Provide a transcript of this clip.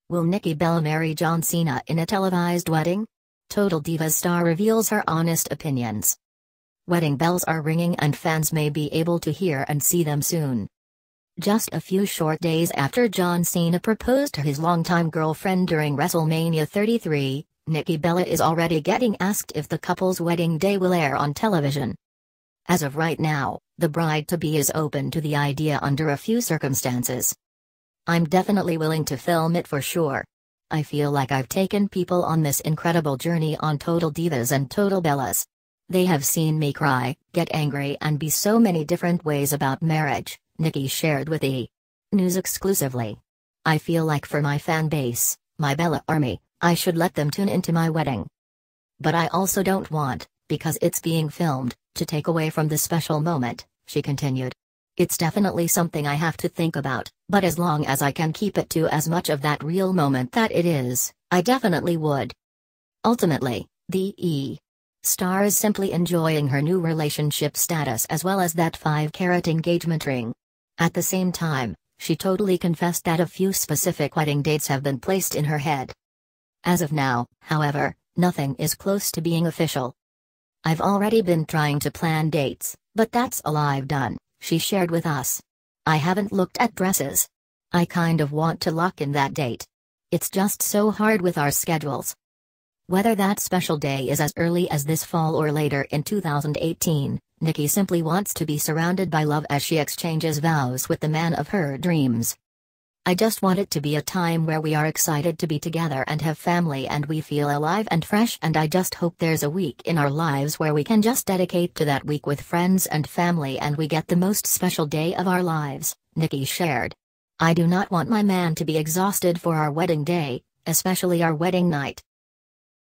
Will Nikki Bella marry John Cena in a televised wedding? Total Divas star reveals her honest opinions. Wedding bells are ringing and fans may be able to hear and see them soon. Just a few short days after John Cena proposed to his longtime girlfriend during WrestleMania 33, Nikki Bella is already getting asked if the couple's wedding day will air on television. As of right now, the bride-to-be is open to the idea under a few circumstances. "I'm definitely willing to film it for sure. I feel like I've taken people on this incredible journey on Total Divas and Total Bellas. They have seen me cry, get angry and be so many different ways about marriage," Nikki shared with E! News exclusively. "I feel like for my fan base, my Bella army, I should let them tune into my wedding. But I also don't want, because it's being filmed, to take away from the special moment," she continued. "It's definitely something I have to think about, but as long as I can keep it to as much of that real moment that it is, I definitely would." Ultimately, the E! Star is simply enjoying her new relationship status as well as that 5-carat engagement ring. At the same time, she totally confessed that a few specific wedding dates have been placed in her head. As of now, however, nothing is close to being official. "I've already been trying to plan dates, but that's all I've done," she shared with us. "I haven't looked at dresses. I kind of want to lock in that date. It's just so hard with our schedules." Whether that special day is as early as this fall or later in 2018, Nikki simply wants to be surrounded by love as she exchanges vows with the man of her dreams. "I just want it to be a time where we are excited to be together and have family and we feel alive and fresh, and I just hope there's a week in our lives where we can just dedicate to that week with friends and family and we get the most special day of our lives," Nikki shared. "I do not want my man to be exhausted for our wedding day, especially our wedding night.